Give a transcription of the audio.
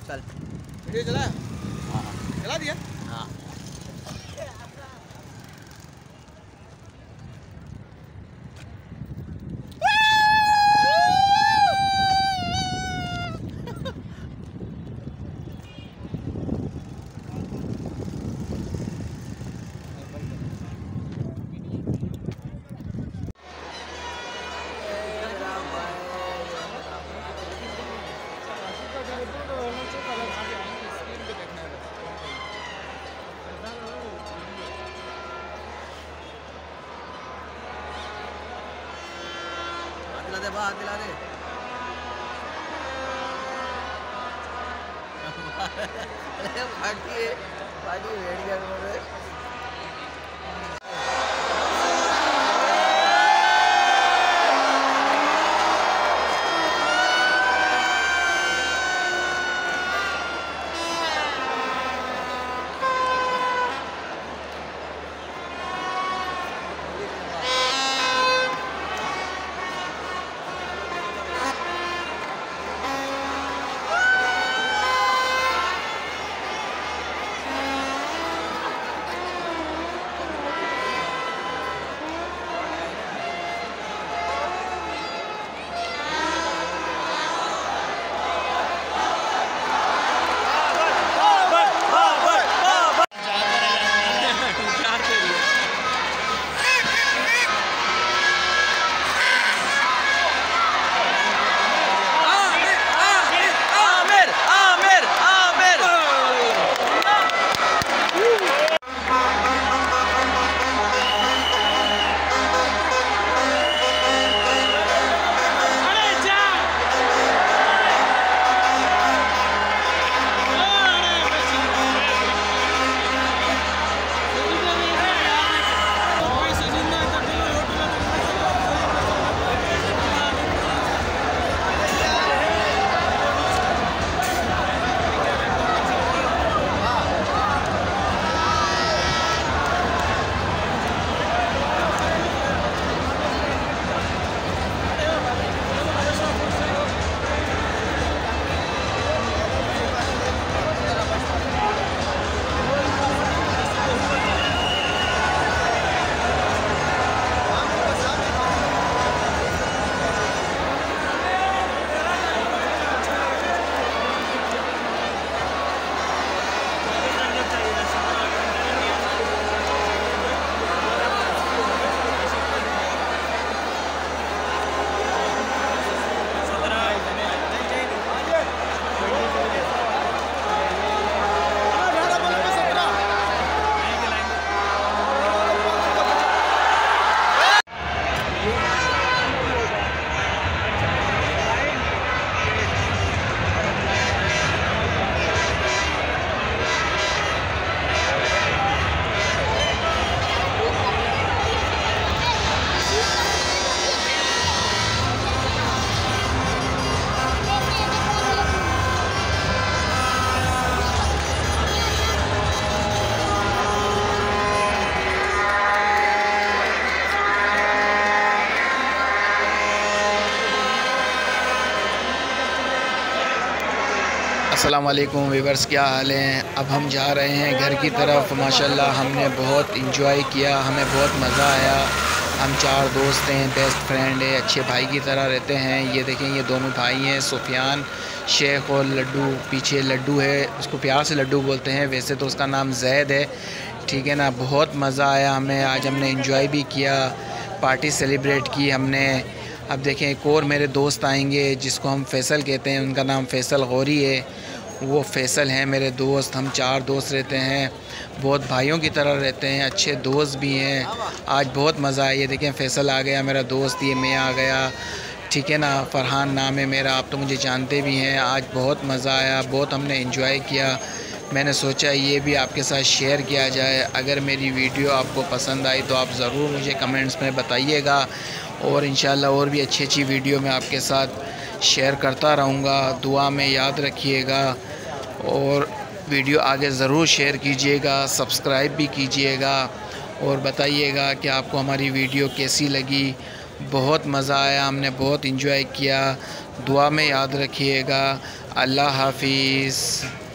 चल वीडियो चलाया? हाँ चला दिया? हाँ। दिला दे बात दिला दे। पार्टी पार्टी बैठ गया मेरे। अस्सलाम वालेकुम वीवर्स, क्या हाल हैं। अब हम जा रहे हैं घर की तरफ। माशाल्लाह हमने बहुत इंजॉय किया, हमें बहुत मज़ा आया। हम 4 दोस्त हैं, बेस्ट फ्रेंड है, अच्छे भाई की तरह रहते हैं। ये देखें, ये दोनों भाई हैं, सुफियान शेख और लड्डू। पीछे लड्डू है, उसको प्यार से लड्डू बोलते हैं, वैसे तो उसका नाम जैद है, ठीक है ना। बहुत मज़ा आया हमें, आज हमने इंजॉय भी किया, पार्टी सेलिब्रेट की हमने। अब देखें, एक और मेरे दोस्त आएंगे जिसको हम फ़ैसल कहते हैं, उनका नाम फ़ैसल गौरी है। वो फ़ैसल हैं मेरे दोस्त। हम 4 दोस्त रहते हैं, बहुत भाइयों की तरह रहते हैं, अच्छे दोस्त भी हैं। आज बहुत मज़ा आया। ये देखें, फ़ैसल आ गया मेरा दोस्त, ये मैं आ गया, ठीक है ना। फ़रहान नाम है मेरा, आप तो मुझे जानते भी हैं। आज बहुत मज़ा आया, बहुत हमने एंजॉय किया। मैंने सोचा ये भी आपके साथ शेयर किया जाए। अगर मेरी वीडियो आपको पसंद आई तो आप ज़रूर मुझे कमेंट्स में बताइएगा, और इंशाल्लाह और भी अच्छी अच्छी वीडियो मैं आपके साथ शेयर करता रहूँगा। दुआ में याद रखिएगा, और वीडियो आगे ज़रूर शेयर कीजिएगा, सब्सक्राइब भी कीजिएगा, और बताइएगा कि आपको हमारी वीडियो कैसी लगी। बहुत मज़ा आया, हमने बहुत इंजॉय किया। दुआ में याद रखिएगा। अल्लाह हाफिज़।